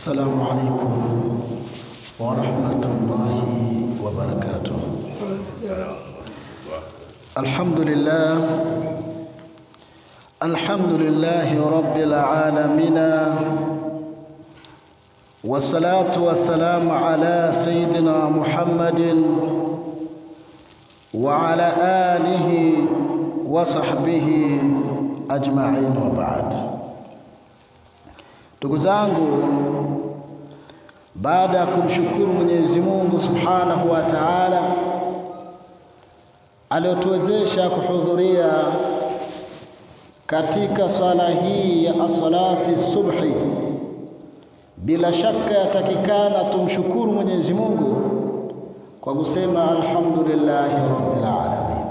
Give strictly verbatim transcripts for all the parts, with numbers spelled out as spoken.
السلام عليكم ورحمة الله وبركاته. الحمد لله الحمد لله رب العالمين، والصلاة والسلام على سيدنا محمد وعلى آله وصحبه أجمعين وبعد. Ndugu zangu, baada ya kumshukuru Mwenyezi Mungu Subhanahu wa Ta'ala aliyotuwezesha kuhudhuria katika swala hii ya salati subhi, bila shaka yatakikana tumshukuru Mwenyezi Mungu kwa kusema alhamdulillahi rabbil alamin,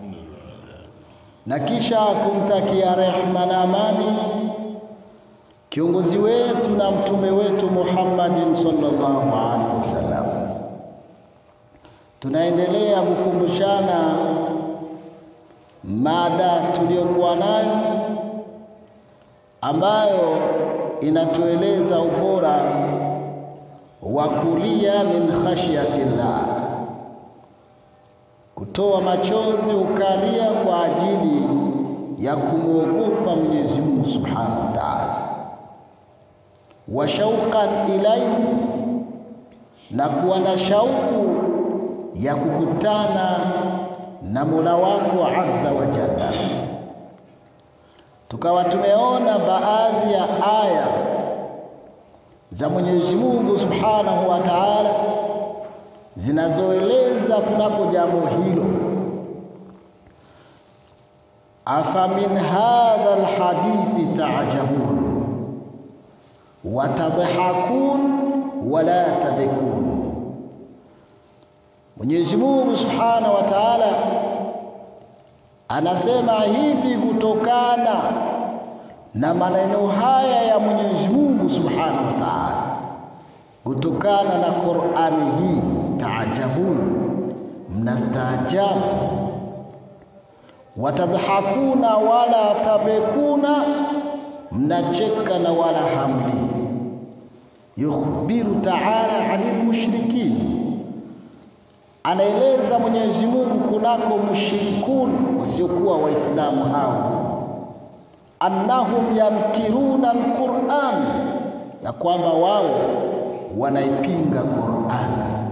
na kisha kumtakia rehema na amani kiongozi wetu na mtume wetu Muhammadin sallallahu alaihi wasallam. Tunaendelea kukumbushana mada tuliyokuwa nayo ambayo inatueleza ubora wa kulia min khashyatillah, kutoa machozi ukalia kwa ajili ya kumwogopa Mwenyezi Mungu Subhanahu wa Ta'ala, wa shauqan ilayhi, na kuwa na shauku ya kukutana na Mola wako Azza wa Jalla. Tukawa tumeona baadhi ya aya za Mwenyezi Mungu Subhanahu wa Ta'ala zinazoeleza kunako jambo hilo. Afa min hadha alhadithi ta'jabun wa tadhakun wa la tabkun. Mwenyezi Mungu Subhanahu wa Ta'ala anasema hivi kutokana na maneno haya ya Mwenyezi Mungu Subhanahu wa Ta'ala, kutokana na Qur'ani hii, taajabun, mnastaajabu, watadhakuna wala tabekuna, mnacheka na wala hamli. Yukhbiru ta'ala 'anil mushrikin, anaeleza Mwenyezi Mungu kunako mushrikun, wasiokuwa waislamu hao, annahum yankiruna alquran, ya kwamba wao wanaipinga Qur'an,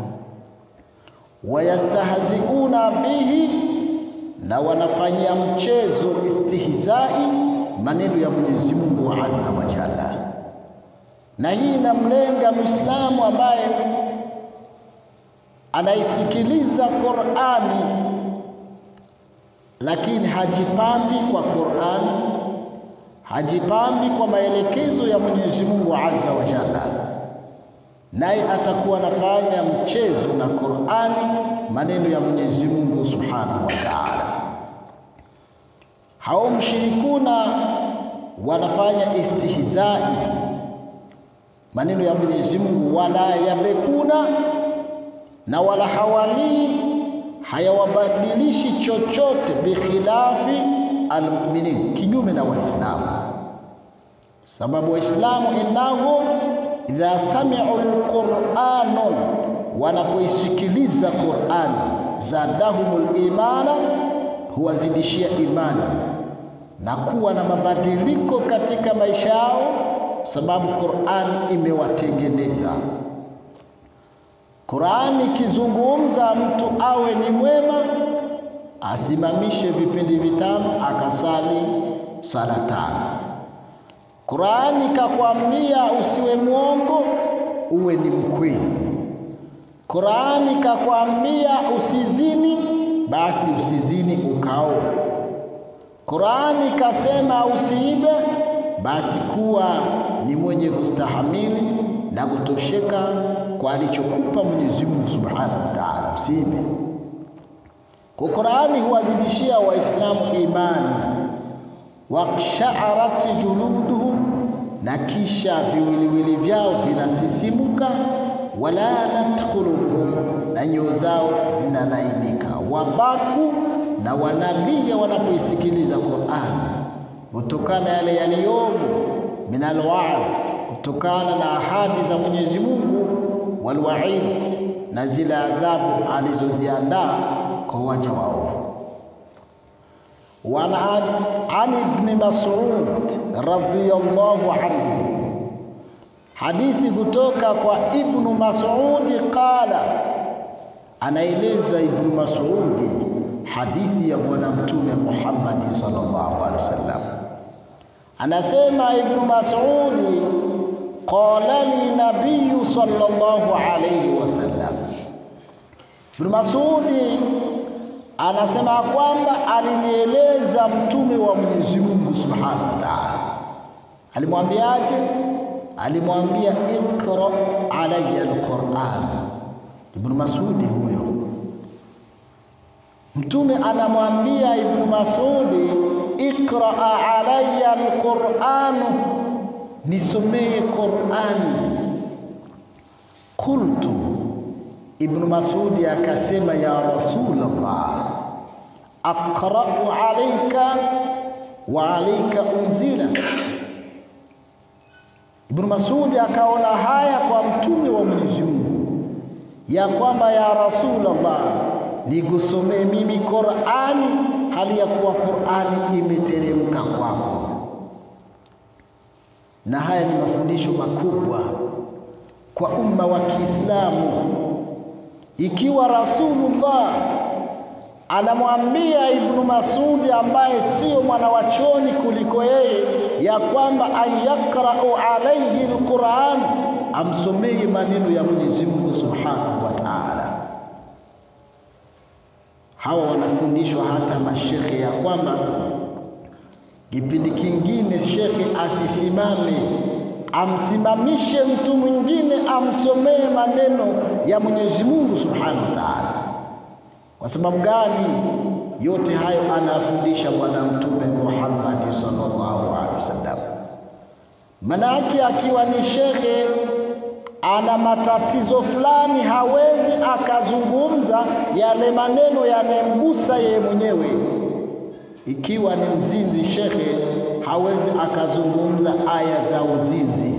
wayastahziuna bihi, na wanafanyia mchezo istihzai maneno ya Mwenyezi Mungu Azza wa Jalla. Na hii inamlenga Muislamu ambaye anaisikiliza Qur'ani lakini hajipambi kwa Qur'ani, hajipambi kwa maelekezo ya Mwenyezi Mungu Azza wa Jalla, naye atakuwa anafanya mchezo na Qur'ani, maneno ya Mwenyezi Mungu Subhanahu wa Ta'ala. Hao mshirikuna wanafanya istihzai maneno ya Mwenyezi Mungu, wala yabekuna, na wala hawali, hayawabadilishi chochote, bikhilafi almu'minin, kinyume na Waislamu. Sababu Waislamu innahu idha sami'u alqur'ana, wanapoisikiliza Qur'an, zadahumul imana, huwazidishia imani na kuwa na mabadiliko katika maisha yao, sababu Qur'an imewatengeneza. Qur'an ikizungumza mtu awe ni mwema, asimamishe vipindi vitano akasali sala tano. Qur'an ikakwambia usiwe mwongo, uwe ni mkweli. Qur'an ikakwambia usizini, basi usizini ukao. Qur'an ikasema usiibe, basi kuwa ni mwenye kustahamili na kutosheka kwa alichokupa Mwenyezi Mungu Subhanahu wa Ta'ala, usiibe. Kwa Qur'ani huwazidishia Waislamu imani, waqsha'arat juluduhum, na kisha viwiliwili vyao vinasisimuka, wala natquluhum, na nyoyo zao zinalainika, wabaku, na wanalia wanapoisikiliza Qur'ani, kutokana yale yaliyomo min alwa'd, kutokana na ahadi za Mwenyezi Mungu, walwa'id, na zile adhabu alizoziandaa kwa waja waovu. Wa an ibn Mas'ud radhiyallahu anhu, hadithi kutoka kwa Ibn Mas'ud qala, anaeleza Ibn Mas'ud hadithi ya bwana mtume Muhammad sallallahu alaihi wasallam. Anasema Ibn Mas'ud, qala li nabiy sallallahu alaihi wasallam. Ibn Mas'ud anasema kwamba alinieleza mtume wa Mwenyezi Mungu subhanahu wa ta'ala. Alimwambiaje? Alimwambia ikra alayya alquran. Ibn Mas'ud huyo mtume anamwambia Ibn Mas'ud, ikra alayya alquran, nisomee Qur'ani. Qultu, Ibn Mas'ud akasema, ya Rasulullah, aqra'u alayka wa alayka unzila. Ibn Mas'ud akaona haya kwa mtume wa Mwenyezi Mungu, ya kwamba ya Rasulullah, nikusomee mimi Qur'ani hali ya kuwa Qur'ani imeteremka kwako. Na haya ni mafundisho makubwa kwa umma wa Kiislamu. Ikiwa Rasulullah anamwambia Ibn Mas'ud ambaye sio mwanawachoni kuliko yeye, ya kwamba ayakra'u alayhi alquran, amsomee maneno ya Mwenyezi Mungu subhanahu wa ta'ala. Hawa wanafundishwa hata mashekhe ya kwamba kipindi kingine shekhe asisimame, amsimamishe mtu mwingine amsomee maneno ya Mwenyezi Mungu subhanahu wa ta'ala. Kwa sababu gani? Yote hayo anafundisha bwana mtume Muhammad sallallahu alaihi wasallam. Manake akiwa ni shekhe ana matatizo fulani, hawezi akazungumza yale maneno yanemgusa yeye mwenyewe. Ikiwa ni mzinzi, shekhe hawezi akazungumza aya za uzinzi.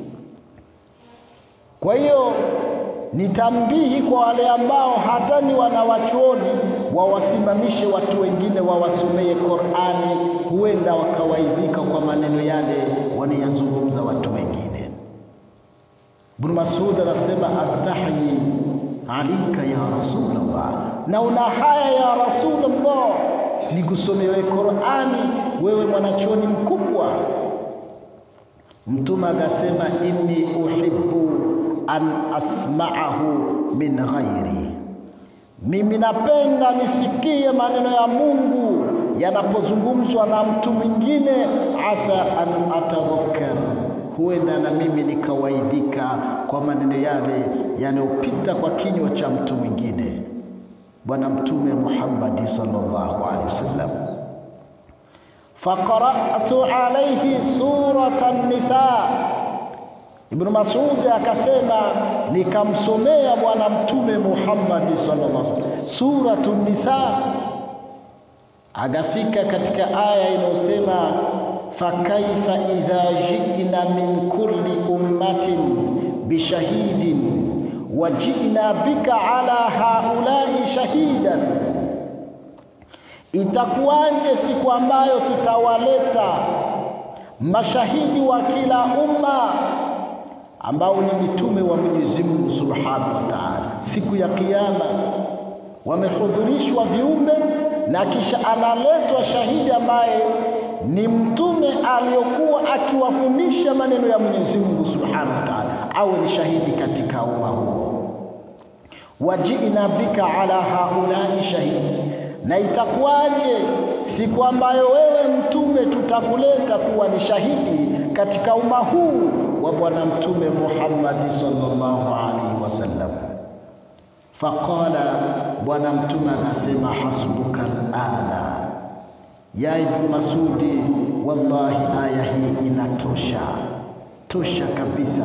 Kwa hiyo ni tanbihi kwa wale ambao hata ni wanawachuoni, wawasimamishe watu wengine wawasomee Qur'ani, huenda wakawaidhika kwa maneno yale wanayazungumza watu wengine. Ibn Mas'ud anasema, astahi alika ya Rasulullah, na una haya ya Rasulullah, nikusomewe Qur'ani wewe mwanachuoni mkubwa. Mtume akasema, inni uhibbu an asma'ahu min ghairi, mimi napenda nisikie maneno ya Mungu yanapozungumzwa na mtu mwingine. Asa an atadhakkar, huenda na mimi nikawaidhika kwa maneno yale yanayopita kwa kinywa cha mtu mwingine. Bwana Mtume Muhammad sallallahu alaihi wasallam, faqara'tu alayhi suratan nisa. Ibn Mas'ud akasema, nikamsomea bwana Mtume Muhammad sallallahu alaihi wasallam suratun nisa. Agafika katika aya inayosema, fakaifa idha ji'na min kulli ummatin bishahidin wa ji'na bika ala haula'i shahidan, itakuwaje siku ambayo tutawaleta mashahidi wa kila umma ambao ni mitume wa Mwenyezi Mungu subhanahu wa ta'ala. Siku ya kiyama wamehudhurishwa viumbe, na kisha analetwa shahidi ambaye ni mtume aliyokuwa akiwafundisha maneno ya Mwenyezi Mungu subhanahu wa ta'ala, au ni shahidi katika umma huo. Wajina bika ala haulai shahidi, na itakuwaje siku ambayo wewe mtume tutakuleta kuwa ni shahidi katika umma huu wa bwana Mtume Muhammad sallallahu alaihi wasallam. Faqala, bwana Mtume akasema, hasbuka alana ya Ibn Mas'ud, wallahi aya hii inatosha, tosha kabisa.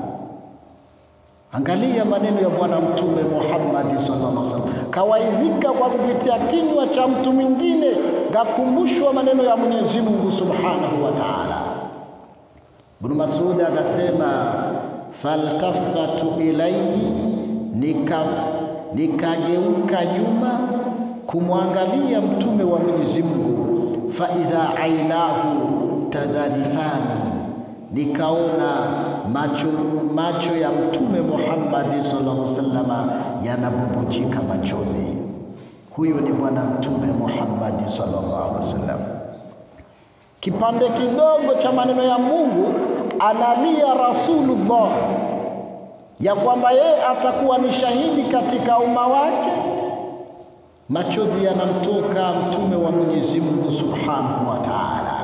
Angalia maneno ya bwana Mtume Muhammad sallallahu alaihi wasallam, kawaidhika kwa kupitia kinywa cha mtu mwingine, gakumbushwa maneno ya Mwenyezi Mungu subhanahu wa ta'ala. Ibn Mas'ud akasema faltafatu ilayhi, nika nikageuka nyuma kumwangalia mtume wa Mwenyezi Mungu, fa idha ainahu tadharifani, nikaona macho macho ya mtume Muhammad sallallahu alaihi wasallam yanabubujika machozi. Huyo ni bwana mtume Muhammad sallallahu alaihi wasallam. Kipande kidogo cha maneno ya Mungu analia Rasulullah ya kwamba yeye atakuwa ni shahidi katika umma wake. Machozi yanamtoka mtume wa Mwenyezi Mungu Subhanahu wa Ta'ala.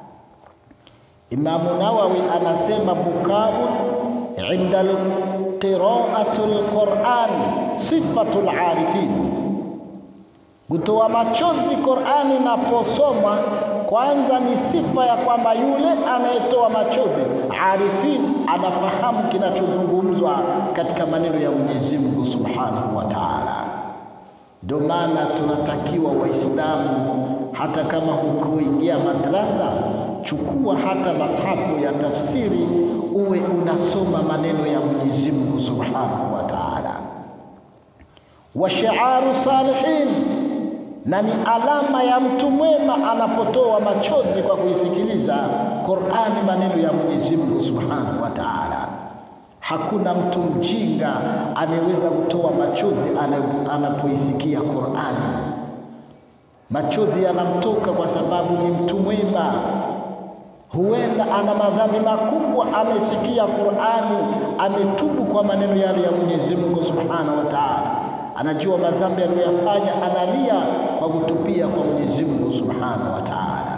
Imam Nawawi anasema bukau inda qira'atul Qur'an sifatul arifin, kutoa machozi Qur'ani inaposomwa kwanza ni sifa ya kwamba yule anayetoa machozi arifin anafahamu kinachozungumzwa katika maneno ya Mwenyezi Mungu Subhanahu wa Ta'ala. Ndio maana tunatakiwa Waislamu, hata kama hukuingia madrasa, chukua hata mashafu ya tafsiri uwe unasoma maneno ya Mwenyezi Mungu Subhanahu wa Ta'ala. Wa shi'aru salihin, na ni alama ya mtu mwema anapotoa machozi kwa kuisikiliza Qur'ani, maneno ya Mwenyezi Mungu Subhanahu wa Ta'ala. Hakuna mtu mjinga anayeweza kutoa machozi anapoisikia Qur'ani. Machozi yanamtoka kwa sababu ni mtu mwema. Huenda ana madhambi makubwa, amesikia Qur'ani, ametubu kwa maneno yale ya Mwenyezi Mungu Subhanahu wa Ta'ala, anajua madhambi aliyofanya, analia kwa kutupia kwa Mwenyezi Mungu Subhanahu wa Ta'ala.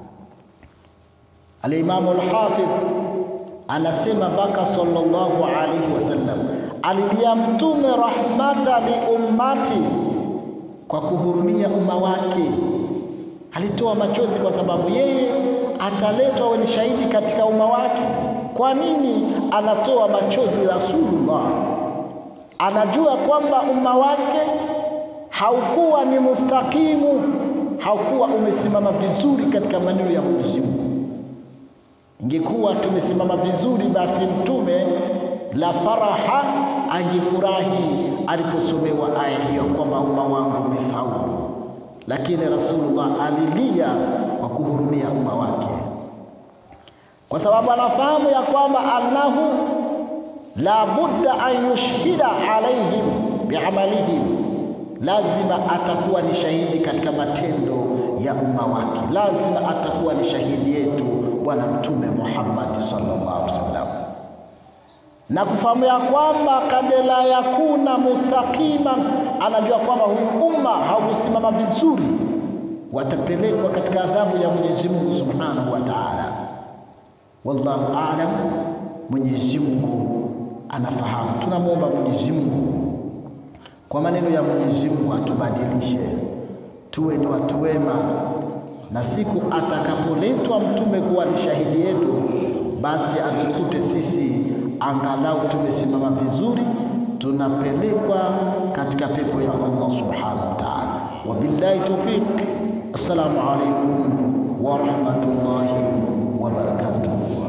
Al-Imam al-Hafidh anasema baka sallallahu alayhi wasallam, alilia mtume rahmata li ummati, kwa kuhurumia umma wake. Alitoa machozi kwa sababu yeye ataletwa awe ni shahidi katika umma wake. Kwa nini anatoa machozi Rasulullah? Anajua kwamba umma wake haukuwa ni mustakimu, haukuwa umesimama vizuri katika maneno ya Mwenyezi Mungu. Ingekuwa tumesimama vizuri, basi mtume la faraha angefurahi aliposomewa aya hiyo kwamba umma wangu umefaulu. Lakini Rasulullah alilia kwa kuhurumia umma wake, kwa sababu anafahamu ya kwamba annahu la budda an yushhida alaihim biamalihim, lazima atakuwa ni shahidi katika matendo ya umma wake, lazima atakuwa ni shahidi yetu bwana mtume Muhammad sallallahu alaihi wasallam. Na kufahamu ya kwamba kadela yakuna mustaqiman, anajua kwamba huyu umma hausimama vizuri, watapelekwa katika adhabu ya Mwenyezi Mungu Subhanahu wa Ta'ala. Wallahu a'lam. Mwenyezi Mungu anafahamu. Tunamwomba Mwenyezi Mungu kwa maneno ya Mwenyezi Mungu atubadilishe, tuwe ni watu wema, na siku atakapoletwa mtume kuwa ni shahidi yetu, basi atukute sisi angalau tumesimama vizuri, tunapelekwa katika pepo ya Allah Subhanahu wa Ta'ala. Wabillahi tawfiq. Assalamu alaykum wa rahmatullahi wa barakatuh.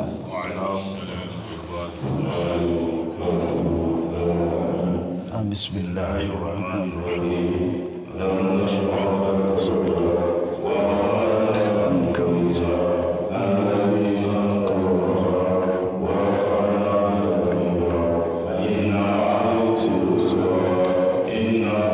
Bismillahir rahmanir rahim. Lam nashrah laka sadrak wa anka wizrak إن